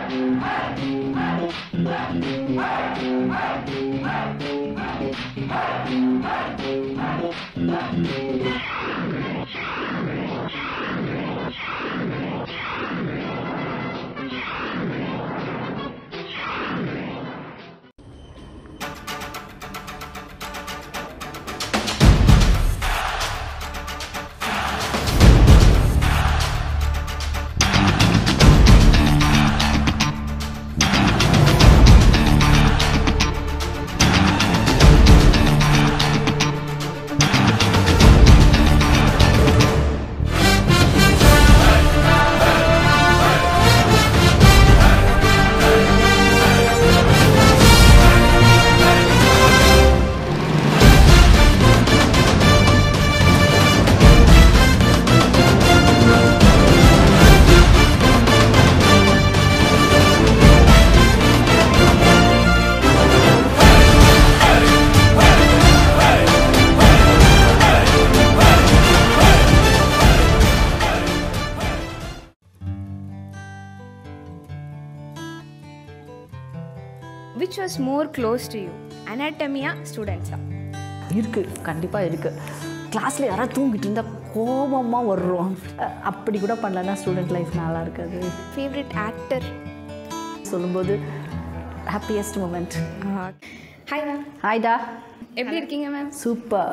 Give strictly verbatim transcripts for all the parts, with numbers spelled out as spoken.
Which was more close to you? Anatomy or students? இருக்கு கண்டிப்பாக இருக்குது. கிளாஸில் யாராவது தூங்கிட்டு இருந்தால் கோபமாக வர்றோம். அப்படி கூட பண்ணலன்னா ஸ்டூடெண்ட் லைஃப் நல்லா இருக்காது. ஃபேவரட் ஆக்டர் சொல்லும்போது ஹாப்பியஸ்ட் மூமெண்ட். Hi ma'am. ஹாய்டா, எப்படி இருக்கீங்க மேம்? சூப்பர்.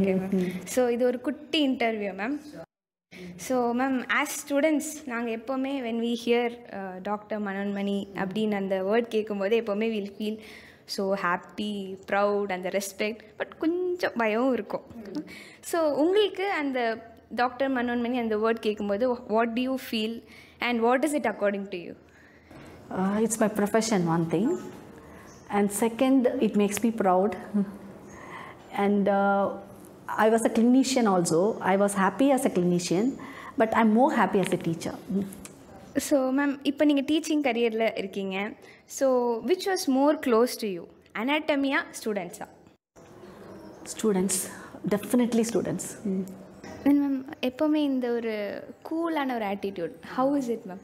ஸோ இது ஒரு குட்டி interview ma'am. So ma'am, as students நாங்கள் எப்போவுமே when we hear doctor Manonmani அப்படின்னு அந்த வேர்ட் கேட்கும்போது எப்போவுமே will feel so happy, proud, அந்த ரெஸ்பெக்ட், பட் கொஞ்சம் பயம் இருக்கும். ஸோ உங்களுக்கு அந்த டாக்டர் மனோன்மணி அந்த வேர்ட் கேட்கும்போது what do you feel and what is it according to you? It's my profession, one thing, and second it makes me proud. And uh, I was a clinician also. I was happy as a clinician, but I'm more happy as a teacher. So ma'am, இப்போ நீங்கள் teaching கரியரில் இருக்கீங்க. So which was more close to you? Anatomy or students? Students, definitely students. Then ma'am, எப்போவுமே இந்த ஒரு கூலான ஒரு attitude, how is it ma'am?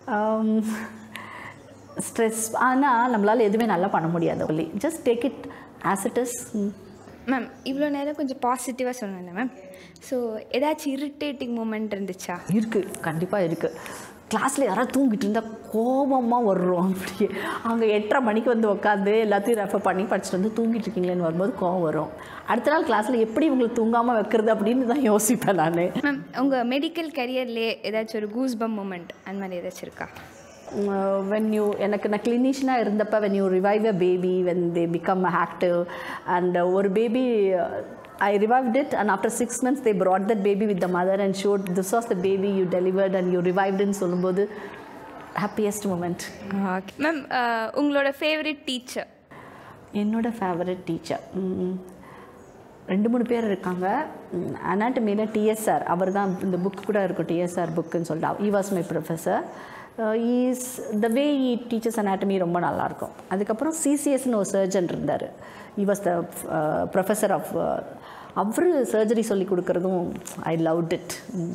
Stress ஆனால் நம்மளால் எதுவுமே நல்லா பண்ண முடியாது. ஒல்லி just take it as it is. Ma'am, இவ்வளோ நேரம் கொஞ்சம் பாசிட்டிவாக சொன்னேன் மேம். ஸோ ஏதாச்சும் இரிட்டேட்டிங் மூமெண்ட் இருந்துச்சா? இருக்குது, கண்டிப்பாக இருக்குது. கிளாஸில் யாராவது தூங்கிட்டு இருந்தால் கோபமாக வர்றோம். அப்படியே அவங்க எட்டரை மணிக்கு வந்து உட்காந்து எல்லாத்தையும் ரெஃபர் பண்ணி படிச்சுட்டு வந்து தூங்கிட்டு இருக்கீங்களேன்னு வரும்போது கோவம் வரும். அடுத்த நாள் கிளாஸில் எப்படி இவங்களுக்கு தூங்காமல் வைக்கிறது அப்படின்னு தான் யோசிப்பேன் நான். மேம், உங்கள் மெடிக்கல் கரியர்லேயே ஏதாச்சும் ஒரு கூஸ் பம் மூமெண்ட் அந்த மாதிரி ஏதாச்சும் இருக்கா? when you எனக்கு நான் கிளினிஷனாக இருந்தப்போ when you revive a baby, when they become active, and ஒரு baby I revived it, and after six months they brought that baby with the mother and showed this was the baby you delivered and you revived in சொல்லும்போது happiest moment. Okay ma'am, உங்களோட favourite teacher? என்னோட favourite teacher ரெண்டு மூணு பேர் இருக்காங்க. அனாட்டமியில் TSR, அவர் தான் இந்த book கூட இருக்கும், டிஎஸ்ஆர் புக்குன்னு சொல்லிட்டு. he was my professor. Is the way he teaches anatomy ரொம்ப நல்லாயிருக்கும். அதுக்கப்புறம் சிசிஎஸ்ன்னு ஒரு சர்ஜன் இருந்தார். he was the uh, professor of அவர் சர்ஜரி சொல்லி கொடுக்குறதும் I loved it.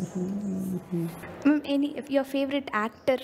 Any your favourite actor?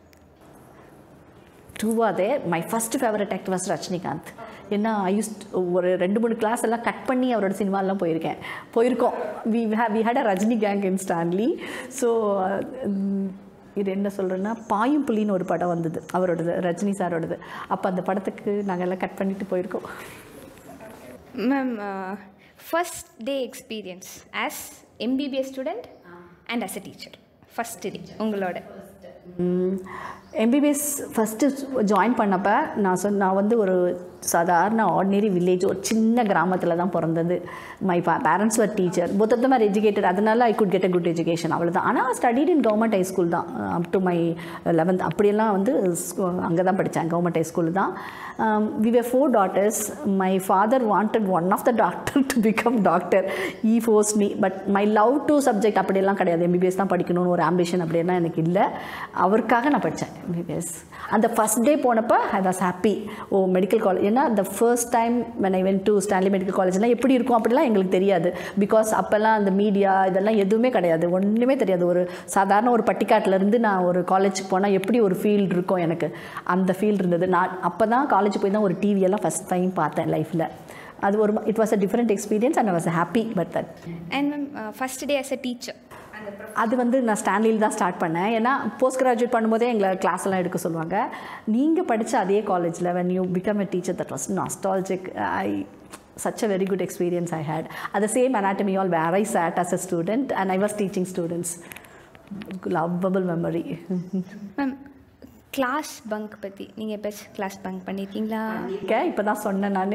ட்ரூவாதே my first favourite actor was Rajinikanth. ஏன்னா ஐ யூஸ் ஒரு ரெண்டு மூணு கிளாஸ் எல்லாம் கட் பண்ணி அவரோட சினிமாலாம் போயிருக்கேன் போயிருக்கோம் we have we had a Rajini gang in Stanley. So இது என்ன சொல்கிறேன்னா, பாயும் புலின்னு ஒரு படம் வந்தது அவரோடது, ரஜினி சாரோடது. அப்போ அந்த படத்துக்கு நாங்கள் எல்லாம் கட் பண்ணிட்டு போயிருக்கோம். Ma'am, first day experience as MBBS student and as a teacher, first day உங்களோட? எம்பிபிஎஸ் ஃபஸ்ட்டு ஜாயின் பண்ணப்போ நான் சொன்ன நான் வந்து ஒரு சாதாரண ஆர்டினரி வில்லேஜ், ஒரு சின்ன கிராமத்தில் தான் பிறந்தது. மை பா parents were teacher, both of them are educated. அதனால I could get a good education, அவ்வளோதான். ஆனால் studied in government high school தான் அப் டு மை லெவன்த். அப்படியெல்லாம் வந்து அங்கே தான் படித்தேன், கவர்மெண்ட் ஹை ஸ்கூல் தான். We were four daughters. My father wanted one of the doctor to become doctor. He forced me. But my love to subject அப்படியெல்லாம் கிடையாது. MBBS தான் படிக்கணும்னு ஒரு ஆம்பிஷன் அப்படியெல்லாம் எனக்கு இல்லை. அவருக்காக நான் படித்தேன். எஸ் அந்த ஃபஸ்ட் டே போனப்போ I was happy. Oh medical college ஏன்னா the first time when I went to Stanley medical காலேஜ்லாம் எப்படி இருக்கும் அப்படிலாம் எங்களுக்கு தெரியாது. பிகாஸ் அப்போல்லாம் அந்த மீடியா இதெல்லாம் எதுவுமே கிடையாது, ஒன்றுமே தெரியாது. ஒரு சாதாரண ஒரு பட்டிக்காட்டிலேருந்து நான் ஒரு காலேஜுக்கு போனால் எப்படி ஒரு ஃபீல்டு இருக்கும் எனக்கு, அந்த ஃபீல்டு இருந்தது. நான் அப்போ தான் காலேஜ் போய் தான் ஒரு டிவியெல்லாம் ஃபஸ்ட் டைம் பார்த்தேன் லைஃப்பில். அது ஒரு it was a different experience and I was happy but that. And ma'am first day as a teacher அது வந்து நான் ஸ்டான்லியில் தான் ஸ்டார்ட் பண்ணேன். ஏன்னா போஸ்ட் கிராஜுவேட் பண்ணும்போதே எங்களை கிளாஸ் எல்லாம் எடுக்க சொல்லுவாங்க. நீங்கள் படித்த அதே காலேஜில் when you become a teacher, that was nostalgic. I such a very good experience I had. At the same anatomy hall where I sat as a student and I was teaching students. Lovable memory. Ma'am class bunk பற்றி நீங்கள் எப்போ class bunk பண்ணியிருக்கீங்களா? Okay, இப்போ தான் சொன்னேன் நான்.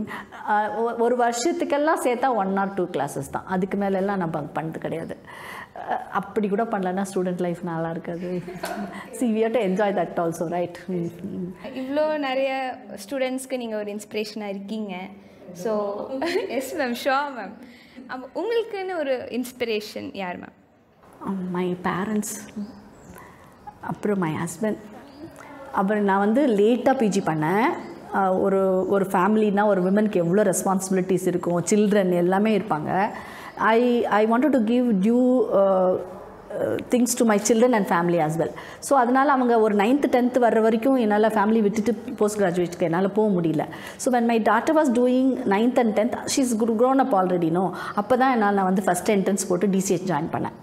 ஒரு வருஷத்துக்கெல்லாம் சேர்த்தா ஒன் ஆர் டூ கிளாஸஸ் தான், அதுக்கு மேலெல்லாம் நான் பங்க் பண்ணது கிடையாது. அப்படி கூட பண்ணலன்னா ஸ்டூடெண்ட் லைஃப் நல்லா இருக்காது. See we have to enjoy that also, right? இவ்வளோ நிறைய ஸ்டூடெண்ட்ஸ்க்கு நீங்கள் ஒரு இன்ஸ்பிரேஷனாக இருக்கீங்க. So yes ma'am, sure ma'am. அப்போ உங்களுக்குன்னு ஒரு இன்ஸ்பிரேஷன் யார் மேம்? மை பேரண்ட்ஸ், அப்புறம் மை ஹஸ்பண்ட். அப்புறம் நான் வந்து லேட்டாக பிஜி பண்ணேன். ஒரு ஒரு ஃபேமிலினா ஒரு விமனுக்கு எவ்வளோ ரெஸ்பான்சிபிலிட்டிஸ் இருக்கும், சில்ட்ரன் எல்லாமே இருப்பாங்க. I I wanted to give due things to my children and family as well. So அதனால் அவங்க ஒரு நைன்த்து டென்த்து வர்ற வரைக்கும் என்னால் ஃபேமிலி விட்டுட்டு போஸ்ட் கிராஜுவேட்டுக்கு என்னால் போக முடியல. So when my daughter was doing ninth and tenth, she is grown up already. No அப்போ தான் என்னால் நான் வந்து ஃபஸ்ட் என்ட்ரன்ஸ் போட்டு டிசிஎஸ் ஜாயின் பண்ணேன்.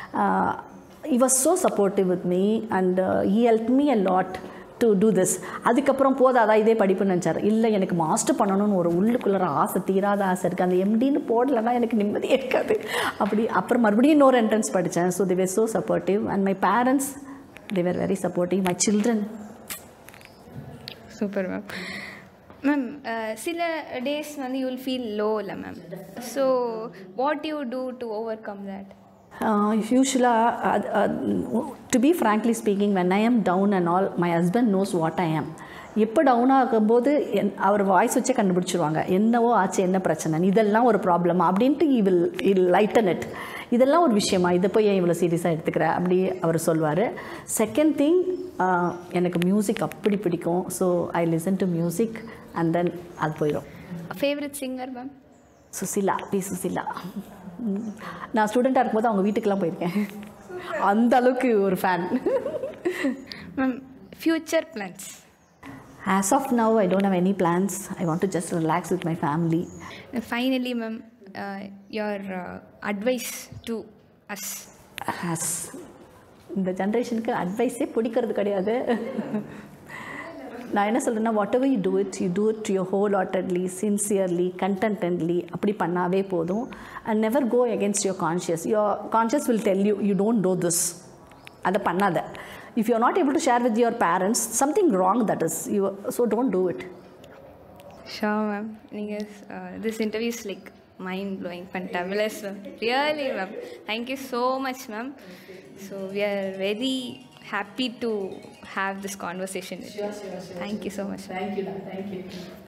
he was so supportive with me and uh, he helped me a lot to do this. அதுக்கப்புறம் போதாதா இதே படிப்புன்னு நினச்சார். இல்லை, எனக்கு மாஸ்டர் பண்ணணும்னு ஒரு உள்ளுக்குள்ளே ஆசை, தீராத ஆசை இருக்குது. அந்த எம்டின்னு போடலைன்னா எனக்கு நிம்மதியே இருக்காது. அப்படி அப்புறம் மறுபடியும் இன்னொரு என்ட்ரன்ஸ் படித்தேன். So they were so supportive and my parents, they were very supportive. My children. Super ma'am. Ma'am சில டேஸ் வந்து யூ வில் ஃபீல் லோ இல்லை ma'am? So what you do to overcome that? யூஸ்வலாக to be frankly speaking, when I am down and all, my husband knows what I am. எப்போ down ஆகும்போது என் அவர் voice வச்சே கண்டுபிடிச்சிருவாங்க என்னவோ ஆச்சு, என்ன பிரச்சனை, இதெல்லாம் ஒரு ப்ராப்ளமா அப்படின்ட்டு இ வில் இல் லைட்டன் இட். இதெல்லாம் ஒரு விஷயமா, இதை போய் ஏன் இவ்வளோ சீரியஸாக எடுத்துக்கிற அப்படி அவர் சொல்வார். செகண்ட் திங், எனக்கு மியூசிக் அப்படி பிடிக்கும். So I listen to music and then அது போயிடும். Favourite singer ma'am? Susheela, P Susheela. நான் ஸ்டூடெண்ட்டாக இருக்கும்போது அவங்க வீட்டுக்கெல்லாம் போயிருக்கேன். அந்த அளவுக்கு ஒரு fan. Ma'am future plans? As of now, I don't have any plans. I want to just relax with my family. Finally, ma'am, uh, your uh, advice to us? As இந்த ஜென்ரேஷனுக்கு அட்வைஸே பிடிக்கிறது கிடையாது. நான் என்ன சொல்கிறேன்னா, whatever you do it, you do it your wholeheartedly, sincerely, contentedly, அப்படி பண்ணாவே போதும். And never go against your conscience. Your conscience will tell you you don't do this, அதை பண்ணாத. If you are not able to share with your parents, something wrong that is, you, so don't do it. Sure, ma'am. Uh, this interview is like mind-blowing, fantabulous, ma'am. Really, ma'am. Thank you so much, ma'am. So we are very happy to have this conversation with you. Sure, sure, sure. Thank you so much. Thank you, thank you.